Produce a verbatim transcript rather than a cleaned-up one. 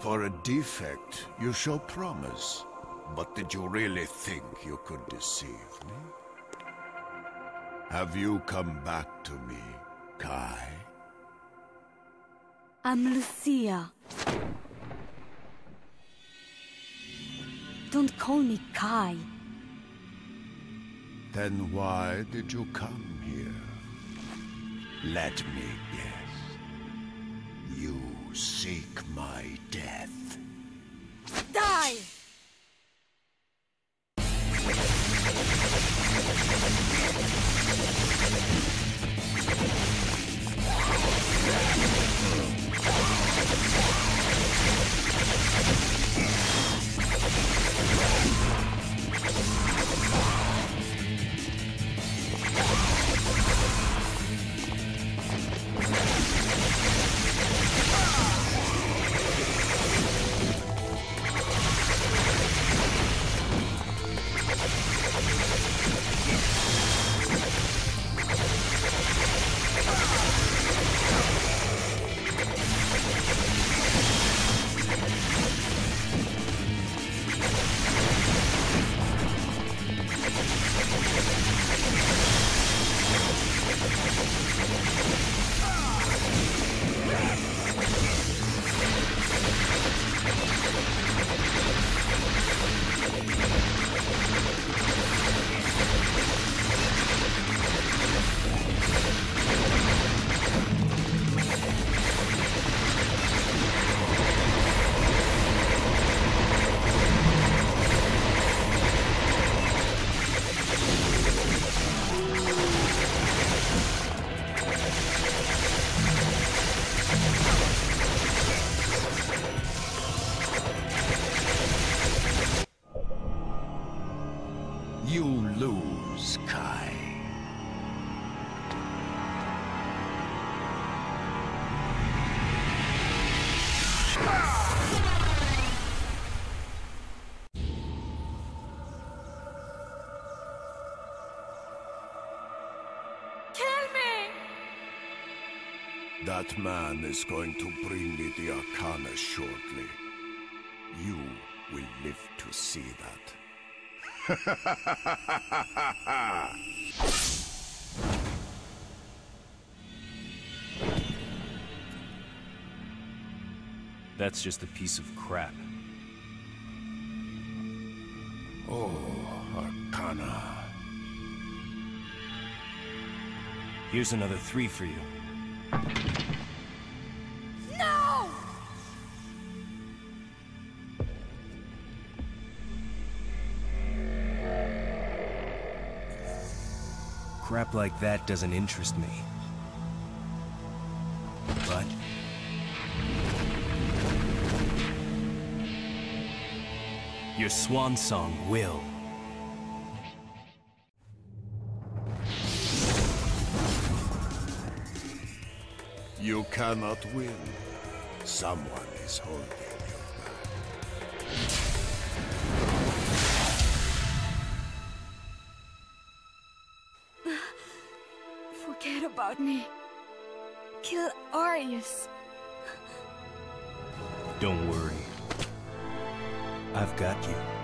For a defect, you show promise. But did you really think you could deceive me? Have you come back to me, Kai? I'm Lucia. Don't call me Kai. Then why did you come here? Let me guess. You seek my death. Die! You lose, Kai. Kill me! That man is going to bring me the Arcana shortly. You will live to see that. That's just a piece of crap. Oh, Arcana. Here's another three for you. No! Crap like that doesn't interest me. But... your swan song will. You cannot win. Someone is holding you back. Forget about me. Kill Arius. Don't worry. I've got you.